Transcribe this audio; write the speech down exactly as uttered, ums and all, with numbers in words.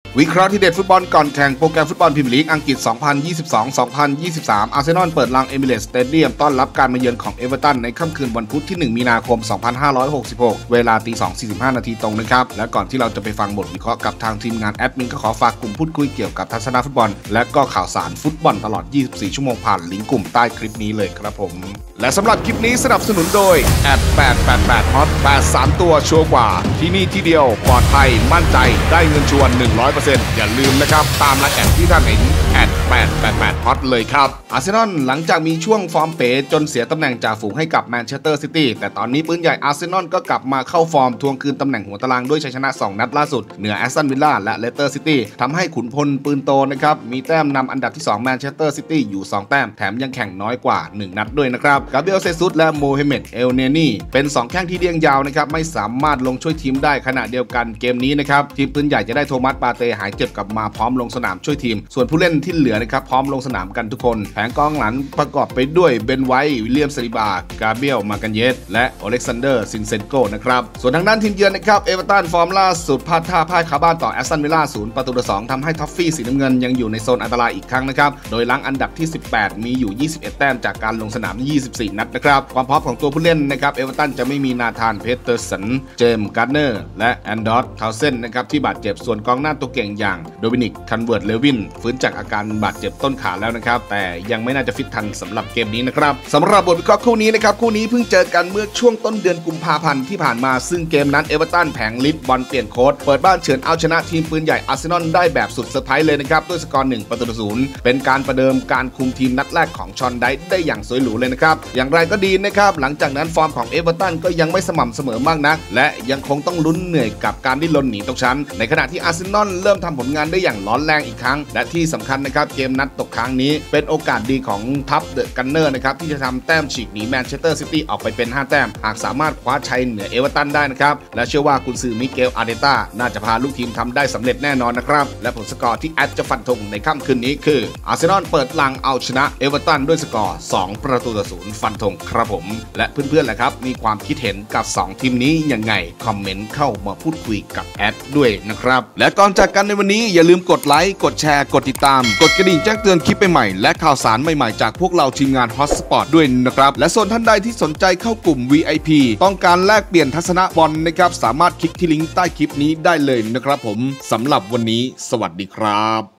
วิเคราะห์ที่เด็ดฟุตบอลก่อนแข่งโปรแกรมฟุตบอลพรีเมียร์ลีกอังกฤษ สองพันยี่สิบสอง สองพันยี่สิบสาม อาร์เซนอลเปิดลานเอมิเรตส์สเตเดียมต้อนรับการมาเยือนของเอเวอร์ตันในค่ำคืนวันพุธที่หนึ่งมีนาคม สองพันห้าร้อยหกสิบหก เวลาตีสอง สี่สิบห้านาทีตรงนะครับและก่อนที่เราจะไปฟังบทวิเคราะห์กับทางทีมงานแอดมินก็ขอฝากกลุ่มพูดคุยเกี่ยวกับทัศนฟุตบอลและก็ข่าวสารฟุตบอลตลอดยี่สิบสี่ชั่วโมงผ่านลิงก์กลุ่มใต้คลิปนี้เลยครับผมและสำหรับคลิปนี้สนับสนุนโดยแอดแปดแปดแปดฮอตแปด สามตัวชัวร์กว่าที่นี่ที่เดียวปลอดภัยมั่นใจได้เงินชวน หนึ่งร้อยเปอร์เซ็นต์ อย่าลืมนะครับตามไลน์แอดที่ท่านเห็นแอดแปดแปดแปดฮอตเลยครับอาร์เซนอลหลังจากมีช่วงฟอร์มเป๋จนเสียตำแหน่งจ่าฝูงให้กับแมนเชสเตอร์ซิตี้แต่ตอนนี้ปืนใหญ่อาร์เซนอลก็กลับมาเข้าฟอร์มทวงคืนตำแหน่งหัวตารางด้วยชัยชนะสองนัดล่าสุดเหนือแอสตันวิลล่าและเลสเตอร์ซิตี้ทำให้ขุนพลปืนโตนะครับมีแต้มนำอันดับที่สองแมนเชสเตอร์ซิตี้อยู่สองแต้มแถมยังแข่งน้อยกว่าหนึ่งนัดด้วยนะครับกาเบรียลเซซุสและโมเฮเมดเอลเนนีเป็นสองแข้งที่เลี้ยงยาวนะครับไม่สามารถลงช่วยทีมได้ขณะเดียวกันเกมนี้นะครับทีมปืนใหญ่จะได้โทมัสปาเต้หายเจ็บกลับมาพร้อมลงสนามช่วยทีมส่วนผู้เล่นที่เหลือนะครับพร้อมลงสนามกันทุกคนแผงกองหลังประกอบไปด้วยเบนไวท์วิลเลียมซาลิบากาเบรียลมากันเยสและอเล็กซานเดอร์ซินเซนโกนะครับส่วนทางด้านทีมเยือนนะครับเอเวอร์ตันฟอร์มล่าสุดพลาดท่าพ่ายคาบ้านต่อแอสตันวิลล่าศูนย์ประตูต่อสองทำให้ท็อฟฟี่สีน้ำเงินยังอยู่ในโซนอันตรายอีกครั้งนะครับโดยหลังอันดับที่สิบแปดมีอยู่ยี่สิบเอ็ดแต้มจากการลงสนามยี่สิบสี่นัดนะครับความพร้อมของตัวผู้เล่นนะครับเอเวอร์ตันจะไม่มีนาธานเพเตอร์สันเจมส์การ์เนอร์และแอนดอร์ทาวเซนนะครับที่บาดเจ็บส่วนกองหน้าตัวเก่งอย่างโดมินิกคันเวิร์ดเลวินฟื้นจากอาการบาดเจ็บต้นขาแล้วนะครับแต่ยังไม่น่าจะฟิตทันสำหรับเกมนี้นะครับสำหรับบทวิเคราะห์คู่นี้นะครับคู่นี้เพิ่งเจอกันเมื่อช่วงต้นเดือนกุมภาพันธ์ที่ผ่านมาซึ่งเกมนั้นเอเวอร์ตันแผงลิดบอลเปลี่ยนโค้ชเปิดบ้านเฉือนเอาชนะทีมปืนใหญ่อาร์เซนอลได้แบบสุดเซอร์ไพรส์เลยนะครับด้วยสกอร์หนึ่งประตูต่อศูนย์เป็นการประเดิมการคุมทีมนัดแรกของชอนไดท์ได้อย่างสวยหรูเลยนะครับอย่างไรก็ดีนะครับหลังจากนั้นฟอร์มของเอเวอร์ตันก็ยังไม่สม่ำเสมอมากนักและยังคงต้องลุ้นเหนื่อยกับการดิ้นรนหนีตกชั้นในขณะที่อาร์เซนอลเริ่มทำผลงานได้อย่างร้อนแรงอีกครั้งและที่สำคัญนะครับเกมนัดตกค้างนี้เป็นโอกาสดีของทัพเดอะกันเนอร์นะครับที่จะทำแต้มฉีกหนีแมนเชสเตอร์ซิตี้ออกไปเป็นห้าแต้มหากสามารถคว้าชัยเหนือเอเวอร์ตันได้นะครับและเชื่อว่ากุนซือมิเกลอาร์เตต้าน่าจะพาลูกทีมทำได้สำเร็จแน่นอนนะครับและผลสกอร์ที่แอดจะฟันธงในค่ำคืนนี้คืออาร์เซนอลเปิดลังเอาชนะเอเวอร์ตันด้วยสกอร์สองประตูต่อศูนย์ฟันธงครับผมและเพื่อนๆแหละครับมีความคิดเห็นกับสองทีมนี้ยังไงคอมเมนต์เข้ามาพูดคุยกับแอดด้วยนะครับและก่อนจากกันในวันนี้อย่าลืมกดไลค์กดแชร์กดติดตามกดกระดิ่งแจ้งเตือนคลิปใหม่ๆและข่าวสารใหม่ๆจากพวกเราทีมงานฮอตสปอร์ตด้วยนะครับและส่วนท่านใดที่สนใจเข้ากลุ่ม วี ไอ พี ต้องการแลกเปลี่ยนทัศนะบอลนะครับสามารถคลิกที่ลิงก์ใต้คลิปนี้ได้เลยนะครับผมสำหรับวันนี้สวัสดีครับ